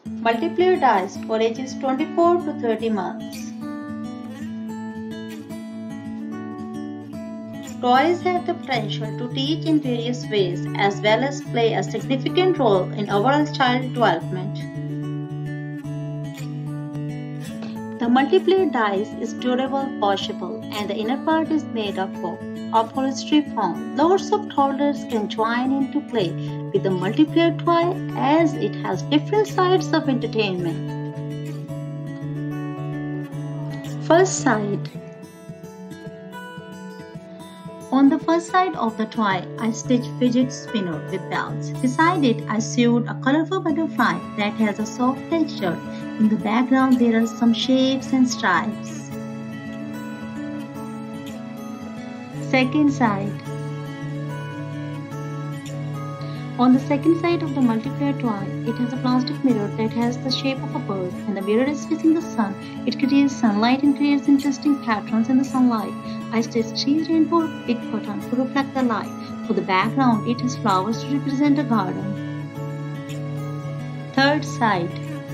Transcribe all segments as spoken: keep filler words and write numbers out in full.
Multiplayer dice for ages twenty-four to thirty months. Toys have the potential to teach in various ways as well as play a significant role in overall child development. The multiplayer dice is durable, washable, and the inner part is made of upholstery foam. Lots of toddlers can join in to play with the multiplayer toy as it has different sides of entertainment. First side. On the first side of the toy, I stitched fidget spinner with bells. Beside it, I sewed a colorful butterfly that has a soft texture. In the background, there are some shapes and stripes. Second side. On the second side of the multiplayer toy, it has a plastic mirror that has the shape of a bird. When the mirror is facing the sun, it creates sunlight and creates interesting patterns in the sunlight. I stitched three rainbow big buttons to reflect the light. For the background, it has flowers to represent a garden. Third side.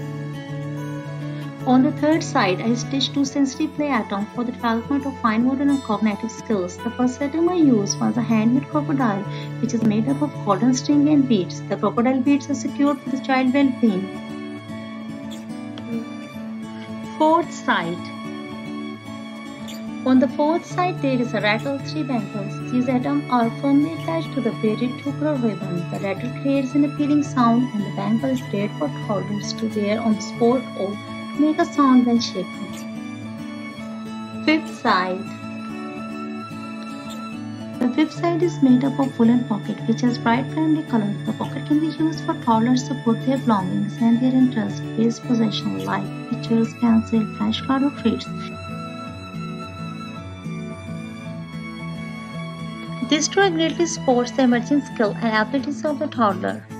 On the third side, I stitched two sensitive play atoms for the development of fine motor and cognitive skills. The first atom I used was a handmade crocodile, which is made up of cotton string and beads. The crocodile beads are secured for the child well-being. Fourth side. On the fourth side, there is a rattle three bangles. These atoms are firmly attached to the braided two-color ribbon. The rattle creates an appealing sound, and the bangle is great for toddlers to wear on the sport or to make a sound when shaken. Fifth side. The fifth side is made up of woolen pocket, which has bright family colors. The pocket can be used for toddlers to put their belongings and their interest-based possessions like pictures, pencil, flashcard, or treats. This toy greatly supports the emerging skill and abilities of the toddler.